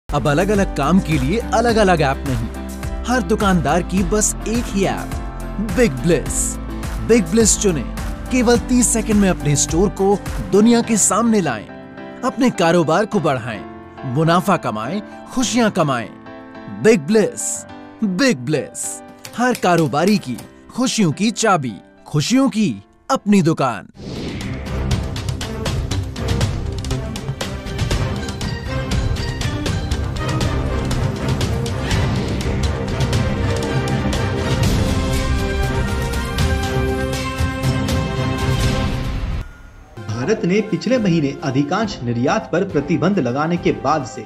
अब अलग अलग काम के लिए अलग अलग ऐप नहीं, हर दुकानदार की बस एक ही app big bliss. Big bliss चुनें, केवल 30 सेकंड में अपने स्टोर को दुनिया के सामने लाएं, अपने कारोबार को बढ़ाएं, मुनाफा कमाएं, खुशियां कमाएं। Big bliss. बिग ब्लिस, हर कारोबारी की खुशियों की चाबी, खुशियों की अपनी दुकान। भारत ने पिछले महीने अधिकांश निर्यात पर प्रतिबंध लगाने के बाद से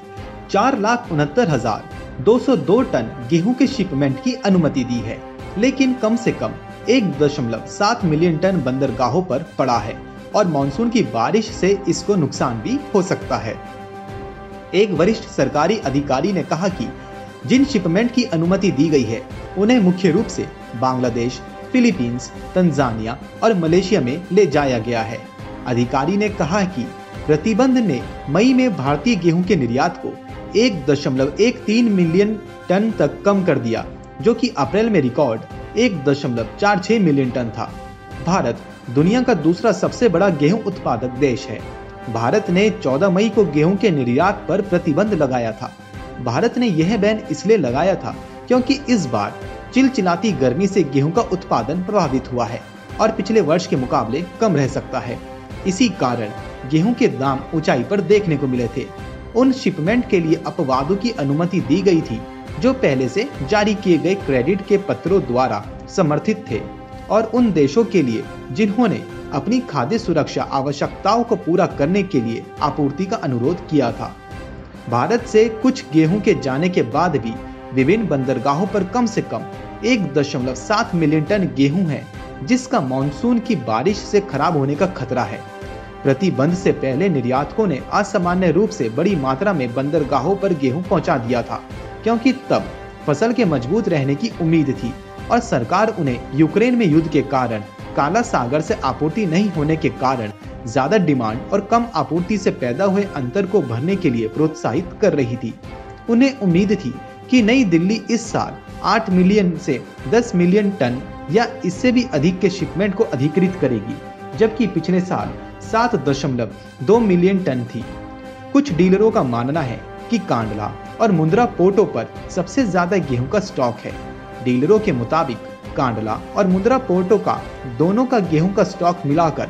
4,69,202 टन गेहूं के शिपमेंट की अनुमति दी है, लेकिन कम से कम 1.7 मिलियन टन बंदरगाहों पर पड़ा है और मानसून की बारिश से इसको नुकसान भी हो सकता है। एक वरिष्ठ सरकारी अधिकारी ने कहा कि जिन शिपमेंट की अनुमति दी गई है उन्हें मुख्य रूप से बांग्लादेश, फिलीपींस, तंजानिया और मलेशिया में ले जाया गया है। अधिकारी ने कहा कि प्रतिबंध ने मई में भारतीय गेहूं के निर्यात को 1.13 मिलियन टन तक कम कर दिया, जो कि अप्रैल में रिकॉर्ड 1.46 मिलियन टन था। भारत दुनिया का दूसरा सबसे बड़ा गेहूं उत्पादक देश है। भारत ने 14 मई को गेहूं के निर्यात पर प्रतिबंध लगाया था। भारत ने यह बैन इसलिए लगाया था क्योंकि इस बार चिलचिलाती गर्मी से गेहूं का उत्पादन प्रभावित हुआ है और पिछले वर्ष के मुकाबले कम रह सकता है। इसी कारण गेहूं के दाम ऊंचाई पर देखने को मिले थे। उन शिपमेंट के लिए अपवादों की अनुमति दी गई थी जो पहले से जारी किए गए क्रेडिट के पत्रों द्वारा समर्थित थे और उन देशों के लिए जिन्होंने अपनी खाद्य सुरक्षा आवश्यकताओं को पूरा करने के लिए आपूर्ति का अनुरोध किया था। भारत से कुछ गेहूं के जाने के बाद भी विभिन्न बंदरगाहों पर कम से कम 1.7 मिलियन टन गेहूं है, जिसका मानसून की बारिश से खराब होने का खतरा है। प्रतिबंध से पहले निर्यातकों ने असामान्य रूप से बड़ी मात्रा में बंदरगाहों पर गेहूं पहुंचा दिया था, क्योंकि तब फसल के मजबूत रहने की उम्मीद थी और सरकार उन्हें यूक्रेन में युद्ध के कारण काला सागर से आपूर्ति नहीं होने के कारण ज्यादा डिमांड और कम आपूर्ति से पैदा हुए अंतर को भरने के लिए प्रोत्साहित कर रही थी। उन्हें उम्मीद थी कि नई दिल्ली इस साल 8 मिलियन से 10 मिलियन टन या इससे भी अधिक के शिपमेंट को अधिकृत करेगी, जबकि पिछले साल 7.2 मिलियन टन थी। कुछ डीलरों का मानना है कि कांडला और मुंद्रा पोर्टों पर सबसे ज्यादा गेहूं का स्टॉक है। डीलरों के मुताबिक कांडला और मुंद्रा पोर्टों का दोनों का गेहूं का स्टॉक मिलाकर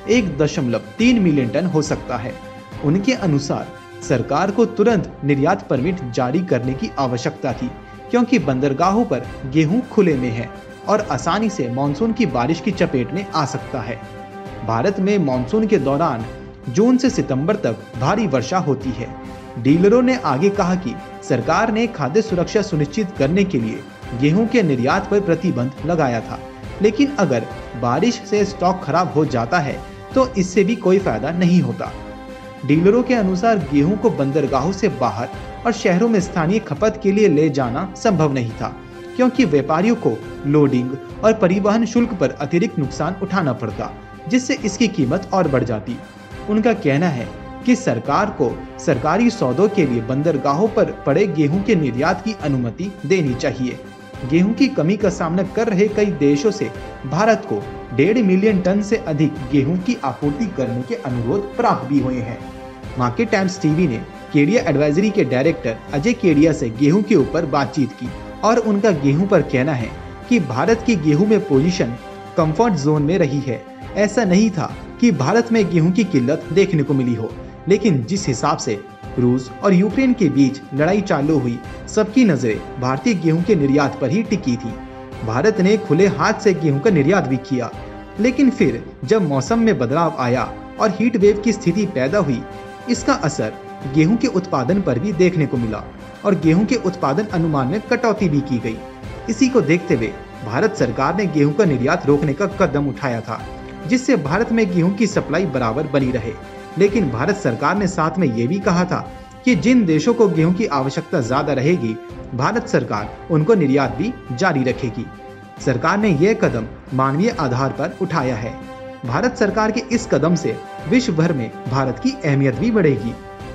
1.3 मिलियन टन हो सकता है। उनके अनुसार सरकार को तुरंत निर्यात परमिट जारी करने की आवश्यकता थी, क्योंकि बंदरगाहों पर गेहूं खुले में है और आसानी से मानसून की बारिश की चपेट में आ सकता है। भारत में मानसून के दौरान जून से सितंबर तक भारी वर्षा होती है। डीलरों ने आगे कहा कि सरकार ने खाद्य सुरक्षा सुनिश्चित करने के लिए गेहूं के निर्यात पर प्रतिबंध लगाया था, लेकिन अगर बारिश से स्टॉक खराब हो जाता है तो इससे भी कोई फायदा नहीं होता। डीलरों के अनुसार गेहूं को बंदरगाहों से बाहर और शहरों में स्थानीय खपत के लिए ले जाना संभव नहीं था, क्योंकि व्यापारियों को लोडिंग और परिवहन शुल्क पर अतिरिक्त नुकसान उठाना पड़ता, जिससे इसकी कीमत और बढ़ जाती। उनका कहना है कि सरकार को सरकारी सौदों के लिए बंदरगाहों पर पड़े गेहूं के निर्यात की अनुमति देनी चाहिए। गेहूं की कमी का सामना कर रहे कई देशों से भारत को 1.5 मिलियन टन से अधिक गेहूं की आपूर्ति करने के अनुरोध प्राप्त भी हुए हैं। मार्केट टाइम्स टीवी ने केडिया एडवाइजरी के डायरेक्टर अजय केडिया से गेहूं के ऊपर बातचीत की और उनका गेहूं पर कहना है कि भारत की गेहूं में पोजीशन कंफर्ट जोन में रही है। ऐसा नहीं था कि भारत में गेहूं की किल्लत देखने को मिली हो, लेकिन जिस हिसाब से रूस और यूक्रेन के बीच लड़ाई चालू हुई, सबकी नजरें भारतीय गेहूं के निर्यात पर ही टिकी थी। भारत ने खुले हाथ से गेहूं का निर्यात भी किया, लेकिन फिर जब मौसम में बदलाव आया और हीट वेव की स्थिति पैदा हुई, इसका असर गेहूं के उत्पादन पर भी देखने को मिला और गेहूं के उत्पादन अनुमान में कटौती भी की गई। इसी को देखते हुए भारत सरकार ने गेहूं का निर्यात रोकने का कदम उठाया था, जिससे भारत में गेहूं की सप्लाई बराबर बनी रहे। लेकिन भारत सरकार ने साथ में ये भी कहा था कि जिन देशों को गेहूं की आवश्यकता ज्यादा रहेगी, भारत सरकार उनको निर्यात भी जारी रखेगी। सरकार ने यह कदम मानवीय आधार पर उठाया है। भारत सरकार के इस कदम से विश्व भर में भारत की अहमियत भी बढ़ेगी।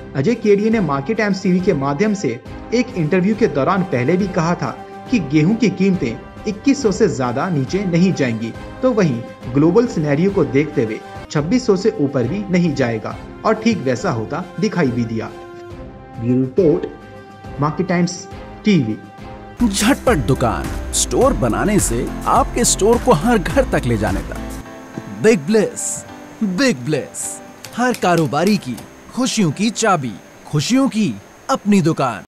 अजय केडिये ने मार्केट टाइम्स टीवी के माध्यम से एक इंटरव्यू के दौरान पहले भी कहा था कि गेहूं की कीमतें 2100 से ज्यादा नीचे नहीं जाएंगी, तो वहीं ग्लोबल सिनेरियो को देखते हुए 2600 से ऊपर भी नहीं जाएगा और ठीक वैसा होता दिखाई भी दिया। Bureau report, market times TV. झटपट दुकान, स्टोर बनाने से आपके स्टोर को हर घर तक ले जाने तक। बिग ब्लिस, हर कारोबारी की खुशियों की चाबी, खुशियों की अपनी दुकान।